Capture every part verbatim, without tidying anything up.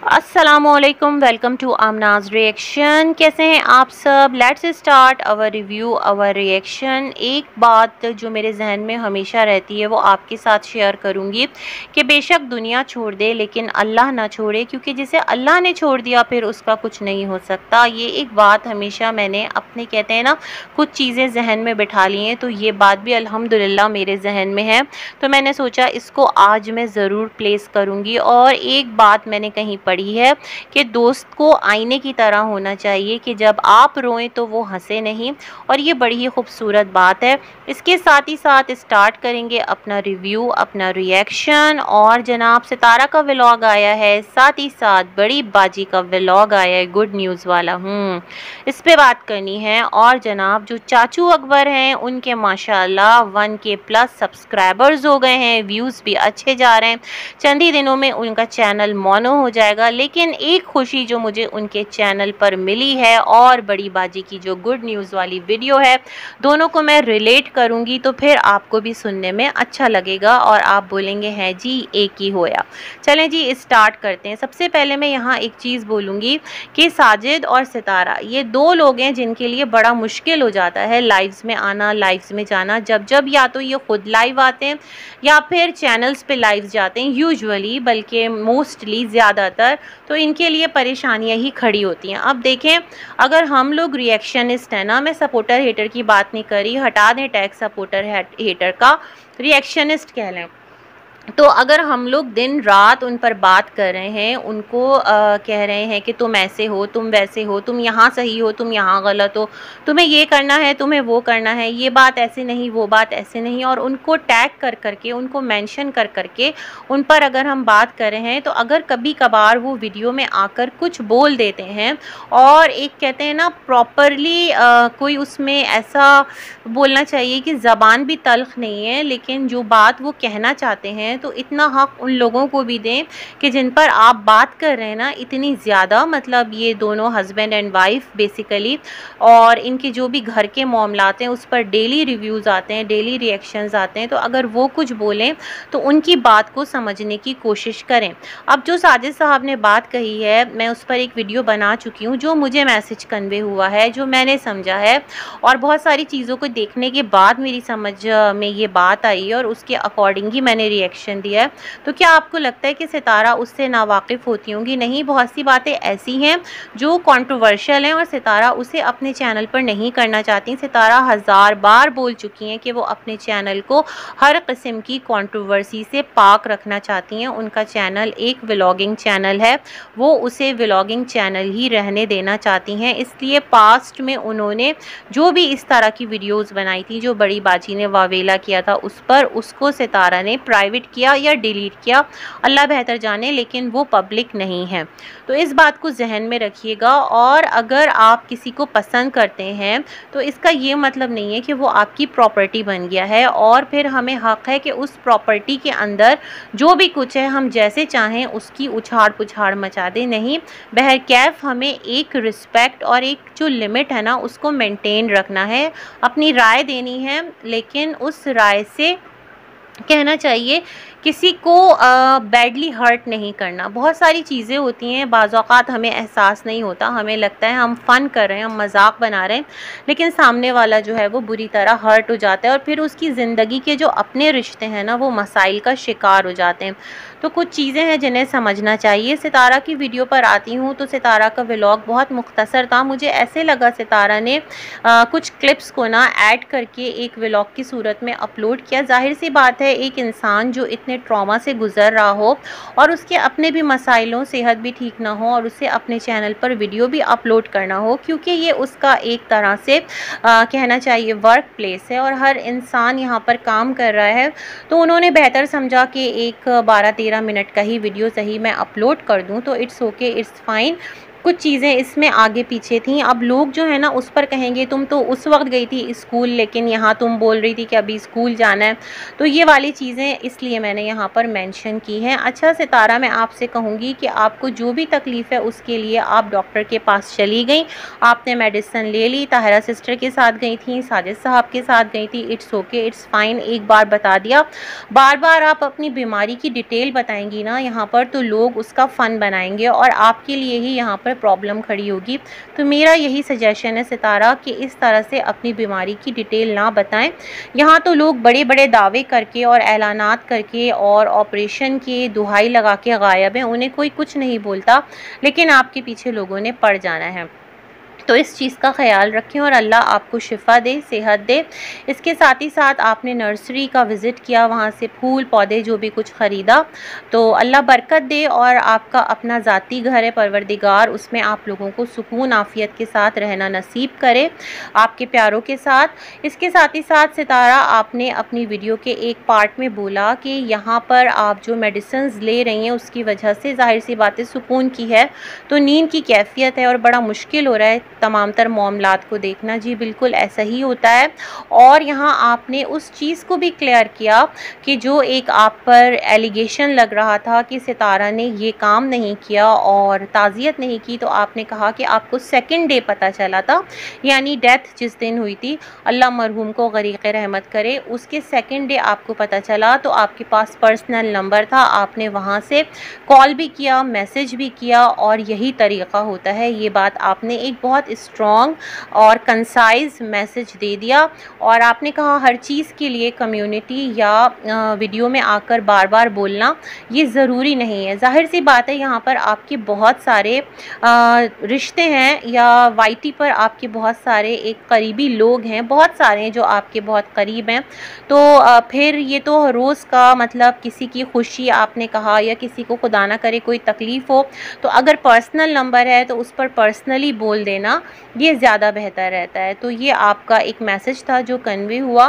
अस्सलामुअलैकुम, welcome to आमनाज reaction. कैसे हैं आप सब? Let's start our review, our reaction. एक बात जो मेरे जहन में हमेशा रहती है वो आपके साथ शेयर करूंगी कि बेशक दुनिया छोड़ दे लेकिन अल्लाह ना छोड़े, क्योंकि जिसे अल्लाह ने छोड़ दिया फिर उसका कुछ नहीं हो सकता। ये एक बात हमेशा मैंने अपने, कहते हैं ना, कुछ चीज़ें जहन में बिठा ली हैं, तो ये बात भी अल्हम्दुलिल्लाह मेरे जहन में है। तो मैंने सोचा इसको आज मैं ज़रूर प्लेस करूँगी। और एक बात मैंने कहीं पढ़ी है कि दोस्त को आईने की तरह होना चाहिए कि जब आप रोएं तो वो हंसे नहीं, और ये बड़ी ही खूबसूरत बात है। इसके साथ ही साथ स्टार्ट करेंगे अपना रिव्यू, अपना रिएक्शन। और जनाब सितारा का व्लॉग आया है, साथ ही साथ बड़ी बाजी का व्लॉग आया है, गुड न्यूज़ वाला। हूँ इस पे बात करनी है। और जनाब जो चाचू अकबर हैं उनके माशाल्लाह वन के प्लस सब्सक्राइबर्स हो गए हैं, व्यूज़ भी अच्छे जा रहे हैं। चंद ही दिनों में उनका चैनल मोनो हो जाएगा। लेकिन एक खुशी जो मुझे उनके चैनल पर मिली है और बड़ी बाजी की जो गुड न्यूज़ वाली वीडियो है, दोनों को मैं रिलेट करूंगी तो फिर आपको भी सुनने में अच्छा लगेगा और आप बोलेंगे हैं जी एक ही होया। चलें जी स्टार्ट करते हैं। सबसे पहले मैं यहाँ एक चीज़ बोलूँगी कि साजिद और सितारा ये दो लोग हैं जिनके लिए बड़ा मुश्किल हो जाता है लाइव्स में आना, लाइव्स में जाना। जब जब या तो ये खुद लाइव आते हैं या फिर चैनल्स पे लाइव जाते हैं यूजुअली, बल्कि मोस्टली ज़्यादातर, तो इनके लिए परेशानियां ही खड़ी होती हैं। अब देखें, अगर हम लोग रिएक्शनिस्ट हैं ना, मैं सपोर्टर हेटर की बात नहीं करी, हटा दें टैग सपोर्टर हेटर का, रिएक्शनिस्ट कह लें, तो अगर हम लोग दिन रात उन पर बात कर रहे हैं, उनको आ, कह रहे हैं कि तुम ऐसे हो, तुम वैसे हो, तुम यहाँ सही हो, तुम यहाँ गलत हो, तुम्हें ये करना है, तुम्हें वो करना है, ये बात ऐसे नहीं, वो बात ऐसे नहीं, और उनको टैग कर करके, उनको मेंशन कर करके उन पर अगर हम बात कर रहे हैं, तो अगर कभी कभार वो वीडियो में आकर कुछ बोल देते हैं और एक, कहते हैं ना, प्रॉपरली कोई उसमें ऐसा बोलना चाहिए कि ज़बान भी तल्ख नहीं है, लेकिन जो बात वो कहना चाहते हैं तो इतना हक उन लोगों को भी दें कि जिन पर आप बात कर रहे हैं ना, इतनी ज़्यादा, मतलब ये दोनों हस्बैंड एंड वाइफ बेसिकली, और इनके जो भी घर के मामलात हैं उस पर डेली रिव्यूज़ आते हैं, डेली रिएक्शंस आते हैं, तो अगर वो कुछ बोलें तो उनकी बात को समझने की कोशिश करें। अब जो साजिद साहब ने बात कही है, मैं उस पर एक वीडियो बना चुकी हूँ, जो मुझे मैसेज कन्वे हुआ है, जो मैंने समझा है, और बहुत सारी चीज़ों को देखने के बाद मेरी समझ में ये बात आई और उसके अकॉर्डिंग ही मैंने रिएक्शन दिया है। तो क्या आपको लगता है कि सितारा उससे नावाकिफ़ होती होंगी? नहीं, बहुत सी बातें ऐसी हैं जो कंट्रोवर्शियल हैं और सितारा उसे अपने चैनल पर नहीं करना चाहती। सितारा हज़ार बार बोल चुकी हैं कि वो अपने चैनल को हर किस्म की कंट्रोवर्सी से पाक रखना चाहती हैं। उनका चैनल एक व्लॉगिंग चैनल है, वो उसे व्लॉगिंग चैनल ही रहने देना चाहती हैं। इसलिए पास्ट में उन्होंने जो भी इस तरह की वीडियोज़ बनाई थी, जो बड़ी बाजी ने वावेला किया था उस पर, उसको सितारा ने प्राइवेट किया या डिलीट किया, अल्लाह बेहतर जाने, लेकिन वो पब्लिक नहीं है। तो इस बात को जहन में रखिएगा। और अगर आप किसी को पसंद करते हैं तो इसका ये मतलब नहीं है कि वो आपकी प्रॉपर्टी बन गया है और फिर हमें हक़ है कि उस प्रॉपर्टी के अंदर जो भी कुछ है हम जैसे चाहें उसकी उछाड़ पुछाड़ मचा दें। नहीं, बहरकैफ हमें एक रिस्पेक्ट और एक जो लिमिट है ना उसको मेंटेन रखना है, अपनी राय देनी है, लेकिन उस राय से कहना चाहिए किसी को बैडली हर्ट नहीं करना। बहुत सारी चीज़ें होती हैं, बाज़ औक़ात हमें एहसास नहीं होता, हमें लगता है हम फ़न कर रहे हैं, हम मजाक बना रहे हैं, लेकिन सामने वाला जो है वो बुरी तरह हर्ट हो जाता है और फिर उसकी ज़िंदगी के जो अपने रिश्ते हैं ना वो मसाइल का शिकार हो जाते हैं। तो कुछ चीज़ें हैं जिन्हें समझना चाहिए। सितारा की वीडियो पर आती हूँ तो सितारा का व्लॉग बहुत मुख्तसर था। मुझे ऐसे लगा सितारा ने आ, कुछ क्लिप्स को ना ऐड करके एक व्लॉग की सूरत में अपलोड किया। जाहिर सी बात है, एक इंसान जो इतने ट्रॉमा से गुजर रहा हो और उसके अपने भी मसाइलों, सेहत भी ठीक ना हो, और उसे अपने चैनल पर वीडियो भी अपलोड करना हो, क्योंकि ये उसका एक तरह से आ, कहना चाहिए वर्क प्लेस है और हर इंसान यहाँ पर काम कर रहा है, तो उन्होंने बेहतर समझा कि एक बारह तेरह मिनट का ही वीडियो सही मैं अपलोड कर दूँ, तो इट्स ओके, इट्स फाइन। कुछ चीज़ें इसमें आगे पीछे थीं। अब लोग जो है ना उस पर कहेंगे तुम तो उस वक्त गई थी स्कूल, लेकिन यहाँ तुम बोल रही थी कि अभी स्कूल जाना है। तो ये वाली चीज़ें इसलिए मैंने यहाँ पर मेंशन की हैं। अच्छा सितारा, मैं आपसे कहूँगी कि आपको जो भी तकलीफ़ है उसके लिए आप डॉक्टर के पास चली गई, आपने मेडिसिन ले ली, ताहिरा सिस्टर के साथ गई थी, साजिद साहब के साथ गई थी, इट्स ओके, इट्स फाइन, एक बार बता दिया। बार बार आप अपनी बीमारी की डिटेल बताएंगी ना यहाँ पर, तो लोग उसका फ़न बनाएंगे और आपके लिए ही यहाँ पर प्रॉब्लम खड़ी होगी। तो मेरा यही सजेशन है सितारा कि इस तरह से अपनी बीमारी की डिटेल ना बताएं। यहाँ तो लोग बड़े बड़े दावे करके और ऐलानात करके और ऑपरेशन के दुहाई लगा के गायब हैं, उन्हें कोई कुछ नहीं बोलता, लेकिन आपके पीछे लोगों ने पड़ जाना है। तो इस चीज़ का ख्याल रखें और अल्लाह आपको शिफ़ा दे, सेहत दे। इसके साथ ही साथ आपने नर्सरी का विज़िट किया, वहाँ से फूल पौधे जो भी कुछ ख़रीदा, तो अल्लाह बरकत दे और आपका अपना ज़ाती घर है परवरदिगार, उसमें आप लोगों को सुकून आफ़ियत के साथ रहना नसीब करे आपके प्यारों के साथ। इसके साथ ही साथ सितारा, आपने अपनी वीडियो के एक पार्ट में बोला कि यहाँ पर आप जो मेडिसिन्स ले रही हैं उसकी वजह से ज़ाहिर सी बातें सुकून की है, तो नींद की कैफियत है और बड़ा मुश्किल हो रहा है तमाम तर मामलात को देखना। जी बिल्कुल ऐसा ही होता है। और यहाँ आपने उस चीज़ को भी क्लियर किया कि जो एक आप पर एलिगेशन लग रहा था कि सितारा ने ये काम नहीं किया और ताज़ियत नहीं की, तो आपने कहा कि आपको सेकंड डे पता चला था, यानी डेथ जिस दिन हुई थी, अल्लाह मरहूम को गरीक़ रहमत करे, उसके सेकंड डे आपको पता चला। तो आपके पास पर्सनल नंबर था, आपने वहाँ से कॉल भी किया, मैसेज भी किया, और यही तरीक़ा होता है। ये बात आपने एक बहुत स्ट्रॉन्ग और कंसाइज मैसेज दे दिया। और आपने कहा हर चीज़ के लिए कम्युनिटी या वीडियो में आकर बार बार बोलना ये ज़रूरी नहीं है। ज़ाहिर सी बात है यहाँ पर आपके बहुत सारे रिश्ते हैं, या वाईटी पर आपके बहुत सारे एक करीबी लोग हैं, बहुत सारे हैं जो आपके बहुत करीब हैं। तो आ, फिर ये तो रोज़ का मतलब किसी की खुशी आपने कहा, या किसी को खुदा ना करे कोई तकलीफ़ हो, तो अगर पर्सनल नंबर है तो उस पर पर्सनली बोल देना ये ज़्यादा बेहतर रहता है। तो ये आपका एक मैसेज था जो कन्वे हुआ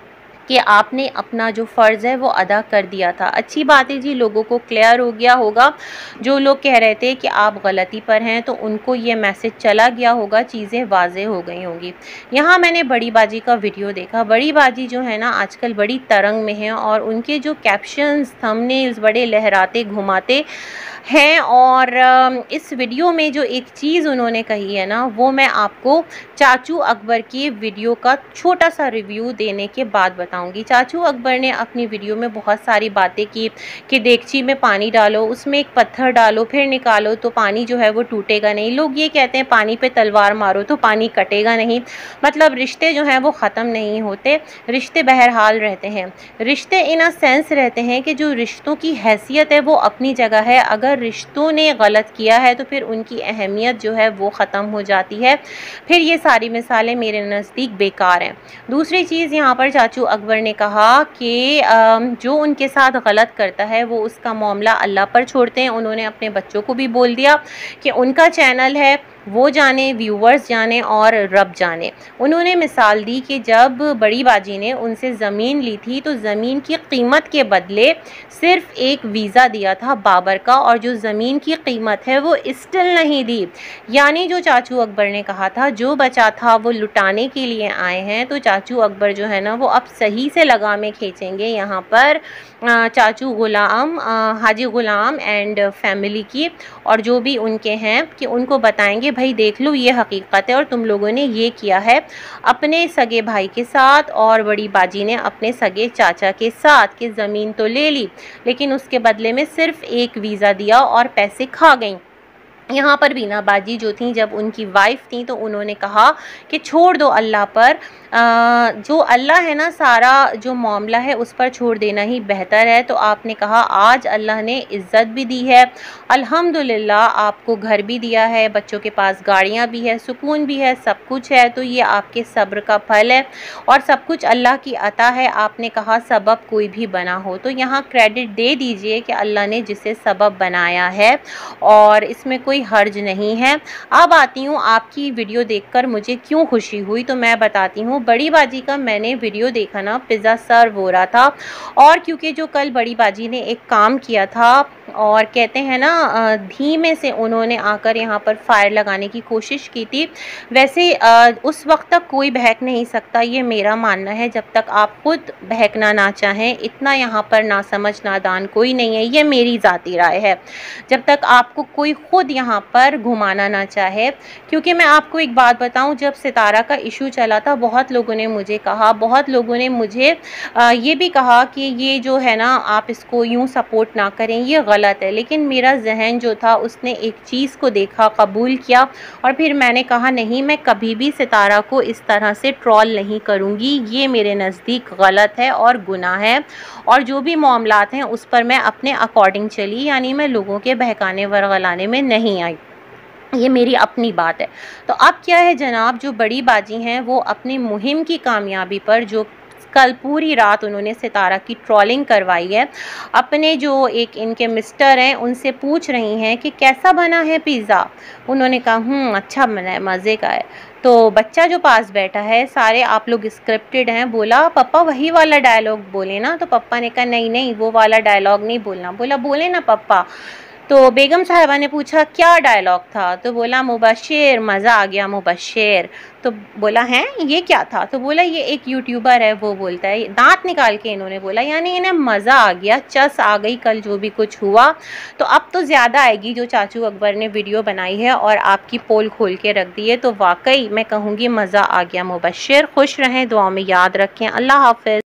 कि आपने अपना जो फ़र्ज़ है वो अदा कर दिया था। अच्छी बात है जी, लोगों को क्लियर हो गया होगा। जो लोग कह रहे थे कि आप गलती पर हैं, तो उनको ये मैसेज चला गया होगा, चीज़ें वाज़ेह हो गई होंगी। यहाँ मैंने बड़ी बाजी का वीडियो देखा। बड़ी बाजी जो है ना आजकल बड़ी तरंग में है, और उनके जो कैप्शंस, थंबनेल्स बड़े लहराते घुमाते हैं। और इस वीडियो में जो एक चीज़ उन्होंने कही है ना, वो मैं आपको चाचू अकबर की वीडियो का छोटा सा रिव्यू देने के बाद बताऊंगी। चाचू अकबर ने अपनी वीडियो में बहुत सारी बातें की कि देगची में पानी डालो, उसमें एक पत्थर डालो, फिर निकालो तो पानी जो है वो टूटेगा नहीं। लोग ये कहते हैं पानी पे तलवार मारो तो पानी कटेगा नहीं। मतलब रिश्ते जो हैं वो ख़त्म नहीं होते, रिश्ते बहरहाल रहते हैं। रिश्ते इन अ सेंस रहते हैं कि जो रिश्तों की हैसियत है वो अपनी जगह है। अगर रिश्तों ने गलत किया है तो फिर उनकी अहमियत जो है वो ख़त्म हो जाती है, फिर ये सारी मिसालें मेरे नज़दीक बेकार हैं। दूसरी चीज़ यहाँ पर चाचू अकबर ने कहा कि जो उनके साथ गलत करता है वो उसका मामला अल्लाह पर छोड़ते हैं। उन्होंने अपने बच्चों को भी बोल दिया कि उनका चैनल है, वो जाने, व्यूवर्स जाने और रब जाने। उन्होंने मिसाल दी कि जब बड़ी बाजी ने उनसे ज़मीन ली थी तो ज़मीन की कीमत के बदले सिर्फ़ एक वीज़ा दिया था बाबर का, और जो ज़मीन की कीमत है वो स्टिल नहीं दी। यानी जो चाचू अकबर ने कहा था जो बचा था वो लुटाने के लिए आए हैं, तो चाचू अकबर जो है ना वो अब सही से लगामें खींचेंगे यहाँ पर चाचू ग़ुलाम, हाजी ग़ुलाम एंड फैमिली की, और जो भी उनके हैं कि उनको बताएंगे भाई देख लो ये हकीकत है और तुम लोगों ने ये किया है अपने सगे भाई के साथ, और बड़ी बाजी ने अपने सगे चाचा के साथ कि ज़मीन तो ले ली लेकिन उसके बदले में सिर्फ़ एक वीज़ा दिया और पैसे खा गई। यहाँ पर बीना बाजी जो थी, जब उनकी वाइफ थी तो उन्होंने कहा कि छोड़ दो अल्लाह पर, आ, जो अल्लाह है ना सारा जो मामला है उस पर छोड़ देना ही बेहतर है। तो आपने कहा आज अल्लाह ने इज़्ज़त भी दी है, अल्हम्दुलिल्लाह आपको घर भी दिया है, बच्चों के पास गाड़ियाँ भी है, सुकून भी है, सब कुछ है, तो ये आपके सब्र का फल है और सब कुछ अल्लाह की अता है। आपने कहा सबब कोई भी बना हो, तो यहाँ क्रेडिट दे दीजिए कि अल्लाह ने जिसे सबब बनाया है और इसमें कोई हर्ज नहीं है। अब आती हूँ आपकी वीडियो देखकर मुझे क्यों खुशी हुई, तो मैं बताती हूँ। बड़ी बाजी का मैंने वीडियो देखा ना, पिज़्ज़ा सर्व हो रहा था, और क्योंकि जो कल बड़ी बाजी ने एक काम किया था और कहते हैं ना अ, धीमे से उन्होंने आकर यहाँ पर फायर लगाने की कोशिश की थी। वैसे अ, उस वक़्त तक कोई बहक नहीं सकता, ये मेरा मानना है, जब तक आप खुद बहकना ना चाहें। इतना यहाँ पर नासमझ नादान कोई नहीं है, ये मेरी ज़ाती राय है। जब तक आपको कोई खुद यहाँ पर घुमाना ना चाहे, क्योंकि मैं आपको एक बात बताऊँ, जब सितारा का इशू चला था, बहुत लोगों ने मुझे कहा, बहुत लोगों ने मुझे अ, ये भी कहा कि ये जो है ना, आप इसको यूँ सपोर्ट ना करें, ये गलत है। लेकिन मेरा ज़हन जो था उसने एक चीज़ को देखा, कबूल किया, और फिर मैंने कहा नहीं, मैं कभी भी सितारा को इस तरह से ट्रोल नहीं करूँगी, ये मेरे नज़दीक गलत है और गुनाह है। और जो भी मामलात हैं उस पर मैं अपने अकॉर्डिंग चली, यानी मैं लोगों के बहकाने वरगलाने में नहीं आई। ये मेरी अपनी बात है। तो अब क्या है जनाब, जो बड़ी बाजी हैं वो अपनी मुहिम की कामयाबी पर, जो कल पूरी रात उन्होंने सितारा की ट्रोलिंग करवाई है, अपने जो एक इनके मिस्टर हैं उनसे पूछ रही हैं कि कैसा बना है पिज़्ज़ा। उन्होंने कहा हम्म अच्छा बना है, मज़े का है। तो बच्चा जो पास बैठा है, सारे आप लोग स्क्रिप्टेड हैं, बोला पप्पा वही वाला डायलॉग बोले ना। तो पप्पा ने कहा नहीं नहीं, वो वाला डायलॉग नहीं बोलना। बोला बोले ना पप्पा। तो बेगम साहिबा ने पूछा क्या डायलॉग था, तो बोला मुबशिर, मज़ा आ गया मुबशिर। तो बोला हैं ये क्या था, तो बोला ये एक यूट्यूबर है वो बोलता है, दांत निकाल के इन्होंने बोला, यानी इन्हें मज़ा आ गया, चस आ गई कल जो भी कुछ हुआ। तो अब तो ज़्यादा आएगी जो चाचू अकबर ने वीडियो बनाई है और आपकी पोल खोल के रख दी है। तो वाकई मैं कहूँगी मज़ा आ गया मुबशिर। खुश रहें, दुआ में याद रखें। अल्लाह हाफ़िज़।